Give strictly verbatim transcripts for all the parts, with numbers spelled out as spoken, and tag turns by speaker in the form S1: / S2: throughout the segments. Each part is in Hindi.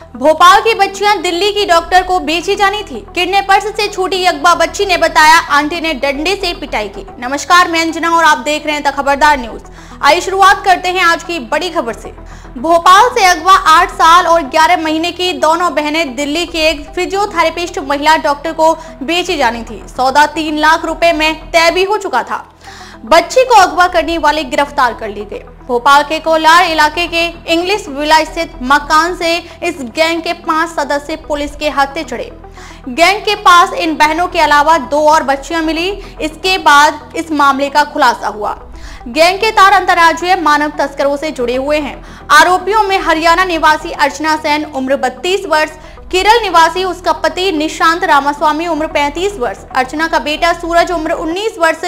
S1: भोपाल की बच्चियां दिल्ली की डॉक्टर को बेची जानी थी। किडनैपर्स से छूटी अगवा बच्ची ने बताया आंटी ने डंडे से पिटाई की। नमस्कार, मैं अंजना और आप देख रहे हैं द खबरदार न्यूज। आइए शुरुआत करते हैं आज की बड़ी खबर से। भोपाल से अगवा आठ साल और ग्यारह महीने की दोनों बहनें दिल्ली की एक फिजियोथेरेपिस्ट महिला डॉक्टर को बेची जानी थी। सौदा तीन लाख रुपए में तय भी हो चुका था। बच्ची को अगवा करने वाले गिरफ्तार कर लिए गए। भोपाल के कोलार इलाके के इंग्लिश विला स्थित मकान से इस गैंग के पांच सदस्य पुलिस के हत्थे चढ़े। गैंग के पास इन बहनों के अलावा दो और बच्चियां मिली। इसके बाद इस मामले का खुलासा हुआ। गैंग के तार अंतर्राज्यीय मानव तस्करों से जुड़े हुए हैं। आरोपियों में हरियाणा निवासी अर्चना सेन उम्र बत्तीस वर्ष, केरल निवासी उसका पति निशांत रामास्वामी उम्र पैंतीस वर्ष, अर्चना का बेटा सूरज उम्र उन्नीस वर्ष,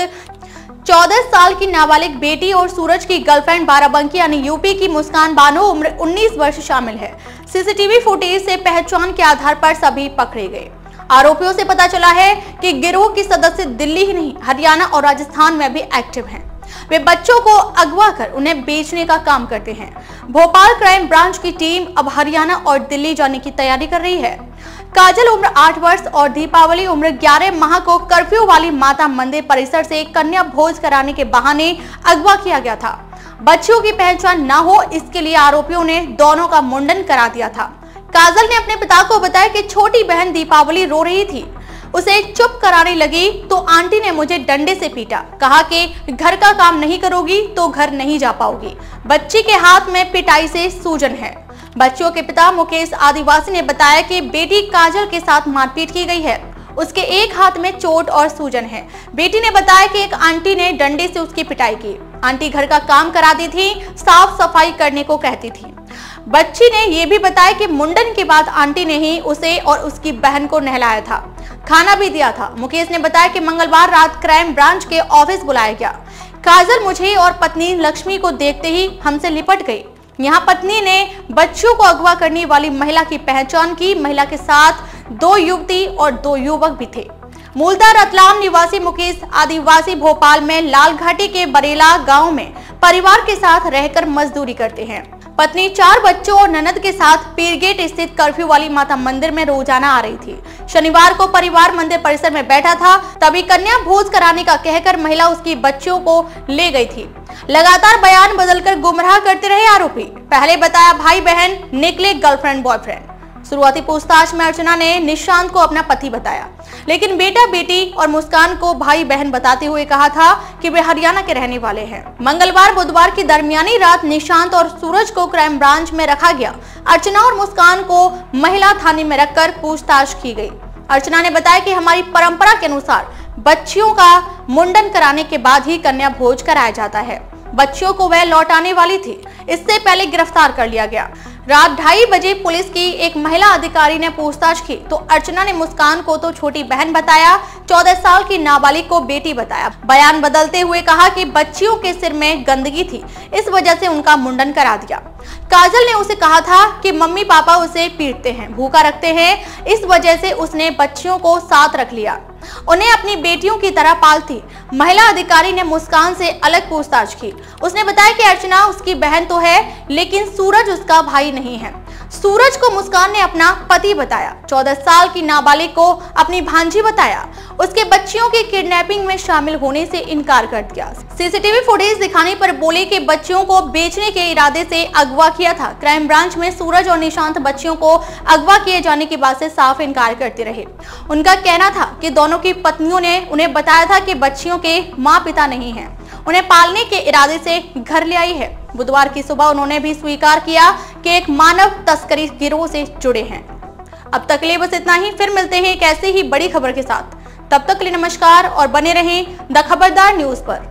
S1: चौदह साल की नाबालिग बेटी और सूरज की गर्लफ्रेंड बाराबंकी यानी यूपी की मुस्कान बानो उम्र उन्नीस वर्ष शामिल है। सीसीटीवी फुटेज से पहचान के आधार पर सभी पकड़े गए। आरोपियों से पता चला है कि गिरोह के सदस्य दिल्ली ही नहीं हरियाणा और राजस्थान में भी एक्टिव हैं। वे बच्चों को अगवा कर उन्हें बेचने का काम करते हैं। भोपाल क्राइम ब्रांच की टीम अब हरियाणा और दिल्ली जाने की तैयारी कर रही है। काजल उम्र आठ वर्ष और दीपावली उम्र ग्यारह माह को कर्फ्यू वाली माता मंदिर परिसर से कन्या भोज कराने के बहाने अगवा किया गया था। बच्चियों की पहचान न हो इसके लिए आरोपियों ने दोनों का मुंडन करा दिया था। काजल ने अपने पिता को बताया कि छोटी बहन दीपावली रो रही थी, उसे चुप कराने लगी तो आंटी ने मुझे डंडे से पीटा, कहा कि घर का काम नहीं करोगी तो घर नहीं जा पाओगी। बच्ची के हाथ में पिटाई से सूजन है। बच्चों के पिता मुकेश आदिवासी ने बताया कि बेटी काजल के साथ मारपीट की गई है। उसके एक हाथ में चोट और सूजन है। बेटी ने बताया कि एक आंटी ने डंडे से उसकी पिटाई की। आंटी घर का काम कराती थी, साफ सफाई करने को कहती थी। बच्ची ने यह भी बताया कि मुंडन के बाद आंटी ने ही उसे और उसकी बहन को नहलाया था, खाना भी दिया था। मुकेश ने बताया कि मंगलवार रात क्राइम ब्रांच के ऑफिस बुलाया गया। काजल मुझे और पत्नी लक्ष्मी को देखते ही हमसे लिपट गई। यहाँ पत्नी ने बच्चों को अगवा करने वाली महिला की पहचान की। महिला के साथ दो युवती और दो युवक भी थे। मूलतः रतलाम निवासी मुकेश आदिवासी भोपाल में लाल घाटी के बरेला गांव में परिवार के साथ रहकर मजदूरी करते हैं। पत्नी चार बच्चों और ननद के साथ पीरगेट स्थित कर्फ्यू वाली माता मंदिर में रोजाना आ रही थी। शनिवार को परिवार मंदिर परिसर में बैठा था, तभी कन्या भोज कराने का कहकर महिला उसकी बच्चियों को ले गई थी। लगातार बयान बदलकर गुमराह करते रहे आरोपी। पहले बताया भाई बहन, निकले गर्लफ्रेंड बॉयफ्रेंड। शुरुआती पूछताछ में अर्चना ने निशांत को अपना पति बताया, लेकिन बेटा बेटी और मुस्कान को भाई बहन बताते हुए कहा था कि वे हरियाणा के रहने वाले हैं। मंगलवार बुधवार की दरमियानी रात निशांत और सूरज को क्राइम ब्रांच में रखा गया। अर्चना और मुस्कान को महिला थाने में रखकर पूछताछ की गई। अर्चना ने बताया कि हमारी परंपरा के अनुसार बच्चियों का मुंडन कराने के बाद ही कन्या भोज कराया जाता है। बच्चियों को वह लौटाने वाली थी। इससे पहले गिरफ्तार कर लिया गया। रात ढाई बजे पुलिस की एक महिला अधिकारी ने पूछताछ की तो अर्चना ने मुस्कान को तो छोटी बहन बताया, चौदह साल की नाबालिग को बेटी बताया। बयान बदलते हुए कहा कि बच्चियों के सिर में गंदगी थी, इस वजह से उनका मुंडन करा दिया। काजल ने उसे कहा था कि मम्मी पापा उसे पीटते हैं, भूखा रखते हैं, इस वजह से उसने बच्चियों को साथ रख लिया, उन्हें अपनी बेटियों की तरह पालती। महिला अधिकारी ने मुस्कान से अलग पूछताछ की। उसने बताया कि अर्चना उसकी बहन तो है, लेकिन सूरज उसका भाई नहीं है। सूरज को मुस्कान ने अपना पति बताया। चौदह साल की नाबालिग को अपनी भांजी बताया। उसके बच्चियों की किडनैपिंग में शामिल होने से इनकार कर दिया। सीसीटीवी फुटेज दिखाने पर बोले कि बच्चियों को बेचने के इरादे से अगवा किया था। क्राइम ब्रांच में सूरज और निशांत बच्चियों को अगवा किए जाने की बात से साफ इनकार करते रहे। उनका कहना था कि दोनों की पत्नियों ने उन्हें बताया था कि बच्चियों के माँ पिता नहीं हैं, उन्हें पालने के इरादे से घर ले आई है। बुधवार की सुबह उन्होंने भी स्वीकार किया कि एक मानव तस्करी गिरोह से जुड़े हैं। अब तक के लिए बस इतना ही। फिर मिलते हैं एक ऐसे ही बड़ी खबर के साथ। तब तक के लिए नमस्कार और बने रहें द खबरदार न्यूज पर।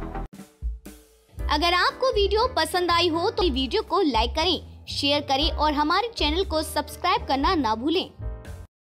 S2: अगर आपको वीडियो पसंद आई हो तो वीडियो को लाइक करें, शेयर करें और हमारे चैनल को सब्सक्राइब करना ना भूलें।